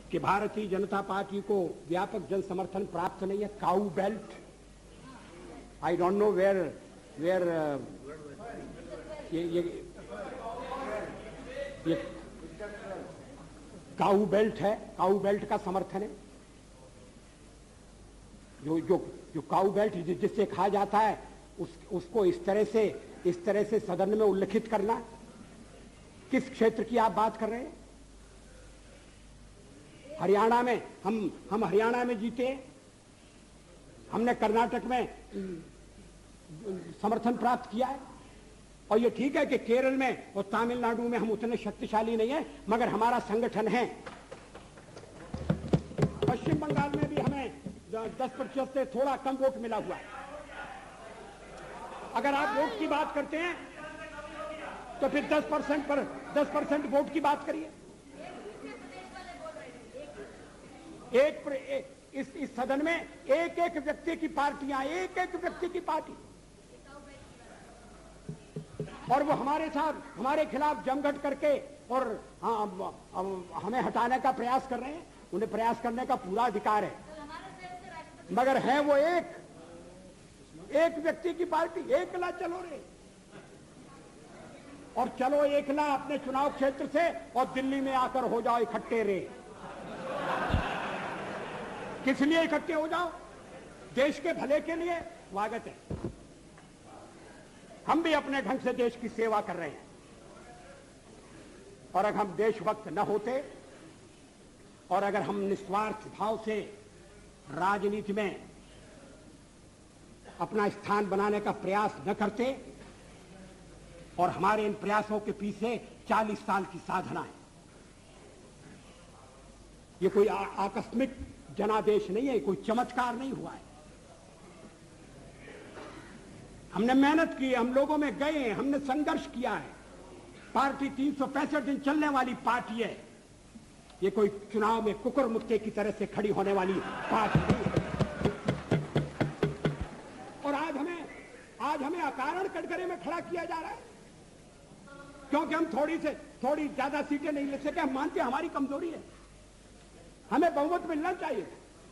कि भारतीय जनता पार्टी को व्यापक जन समर्थन प्राप्त नहीं है। Cow belt, I don't know where ये काऊ बेल्ट है, काऊ बेल्ट का समर्थन है। जो काऊ बेल्ट जिससे कहा जाता है उसको इस तरह से सदन में उल्लेखित करना। किस क्षेत्र की आप बात कर रहे हैं? हरियाणा में हम हरियाणा में जीते, हमने कर्नाटक में समर्थन प्राप्त किया है। और ये ठीक है कि केरल में और तमिलनाडु में हम उतने शक्तिशाली नहीं है, मगर हमारा संगठन है। पश्चिम बंगाल में भी हमें 10% से थोड़ा कम वोट मिला हुआ है। अगर आप वोट की बात करते हैं तो फिर 10% वोट की बात करिए। इस सदन में एक व्यक्ति की पार्टियां, एक व्यक्ति की पार्टी, और वो हमारे खिलाफ जमघट करके और हमें हटाने का प्रयास कर रहे हैं। उन्हें प्रयास करने का पूरा अधिकार है, मगर है वो एक व्यक्ति की पार्टी। एकला चलो रे, और चलो एकला अपने चुनाव क्षेत्र से और दिल्ली में आकर हो जाओ इकट्ठे रे। किस लिए इकट्ठे हो जाओ? देश के भले के लिए। स्वागत है, हम भी अपने ढंग से देश की सेवा कर रहे हैं। और अगर हम देशभक्त न होते और अगर हम निस्वार्थ भाव से राजनीति में अपना स्थान बनाने का प्रयास न करते, और हमारे इन प्रयासों के पीछे 40 साल की साधना है। ये कोई आकस्मिक जनादेश नहीं है, कोई चमत्कार नहीं हुआ है। हमने मेहनत की, हम लोगों में गए, हमने संघर्ष किया है। पार्टी 365 दिन चलने वाली पार्टी है। ये कोई चुनाव में कुकुर मुक्के की तरह से खड़ी होने वाली पार्टी नहीं है। और आज हमें अकारण कटघरे में खड़ा किया जा रहा है क्योंकि हम थोड़ी ज्यादा सीटें नहीं ले सके। हम मानते हैं हमारी कमजोरी है, हमें बहुमत मिलना चाहिए।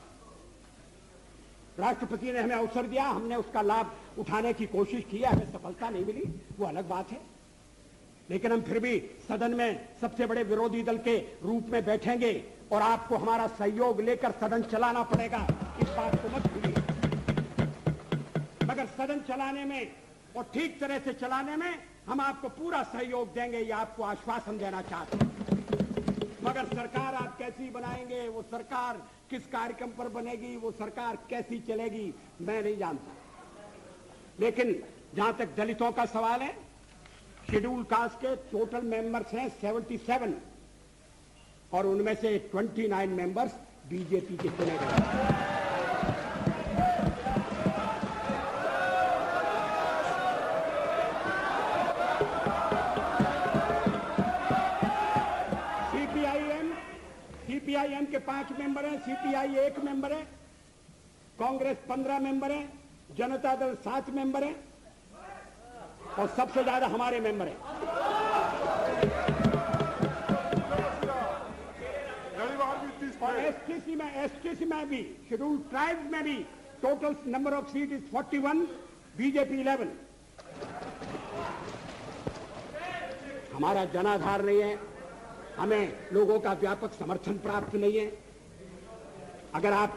राष्ट्रपति ने हमें अवसर दिया, हमने उसका लाभ उठाने की कोशिश की है। हमें सफलता नहीं मिली, वो अलग बात है, लेकिन हम फिर भी सदन में सबसे बड़े विरोधी दल के रूप में बैठेंगे और आपको हमारा सहयोग लेकर सदन चलाना पड़ेगा। इस बात को मत भूलिए। मगर सदन चलाने में और ठीक तरह से चलाने में हम आपको पूरा सहयोग देंगे, ये आपको आश्वासन देना चाहते हैं। मगर सरकार आप कैसी बनाएंगे, वो सरकार किस कार्यक्रम पर बनेगी, वो सरकार कैसी चलेगी, मैं नहीं जानता। लेकिन जहां तक दलितों का सवाल है, शेड्यूल कास्ट के टोटल मेंबर्स हैं 77 और उनमें से 29 मेंबर्स बीजेपी के चुने गए। सीपीआईएम के 5 मेंबर हैं, सीपीआई 1 मेंबर है, कांग्रेस 15 मेंबर है, जनता दल 7 मेंबर है और सबसे ज्यादा हमारे मेंबर हैं। और एसटीसी में भी, शेड्यूल ट्राइब्स में भी total number of seat is 41, BJP 11। हमारा जनाधार नहीं है, हमें लोगों का व्यापक समर्थन प्राप्त नहीं है। अगर आप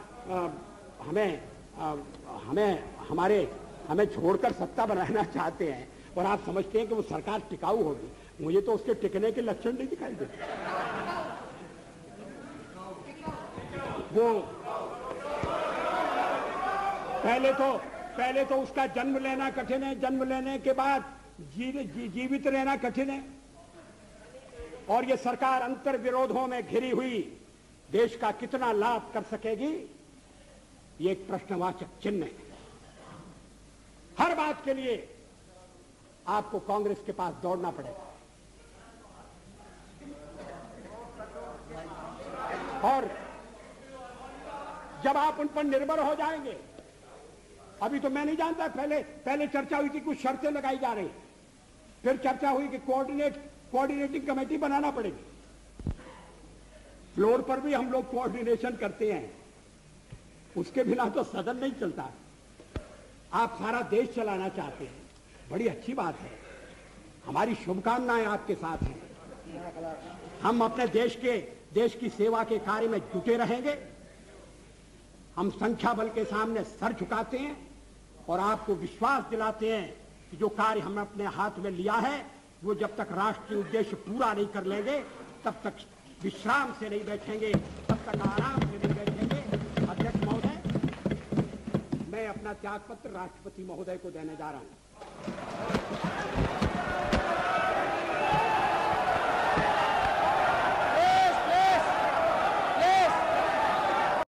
हमें छोड़कर सत्ता बनाना चाहते हैं और आप समझते हैं कि वो सरकार टिकाऊ होगी, मुझे तो उसके टिकने के लक्षण नहीं दिखाई देते। वो पहले तो उसका जन्म लेना कठिन है, जन्म लेने के बाद जीवित रहना कठिन है। और ये सरकार अंतर विरोधों में घिरी हुई देश का कितना लाभ कर सकेगी, ये एक प्रश्नवाचक चिन्ह है। हर बात के लिए आपको कांग्रेस के पास दौड़ना पड़ेगा। और जब आप उन पर निर्भर हो जाएंगे, अभी तो मैं नहीं जानता, पहले चर्चा हुई थी, कुछ शर्तें लगाई जा रही, फिर चर्चा हुई कि कोऑर्डिनेटिंग कमेटी बनाना पड़ेगी। फ्लोर पर भी हम लोग कोऑर्डिनेशन करते हैं, उसके बिना तो सदन नहीं चलता। आप सारा देश चलाना चाहते हैं, बड़ी अच्छी बात है, हमारी शुभकामनाएं आपके साथ हैं। हम अपने देश की सेवा के कार्य में जुटे रहेंगे। हम संख्या बल के सामने सर झुकाते हैं और आपको विश्वास दिलाते हैं कि जो कार्य हमने अपने हाथ में लिया है वो जब तक राष्ट्रीय उद्देश्य पूरा नहीं कर लेंगे तब तक विश्राम से नहीं बैठेंगे, तब तक आराम से नहीं बैठेंगे। अध्यक्ष महोदय, मैं अपना त्यागपत्र राष्ट्रपति महोदय को देने जा रहा हूं।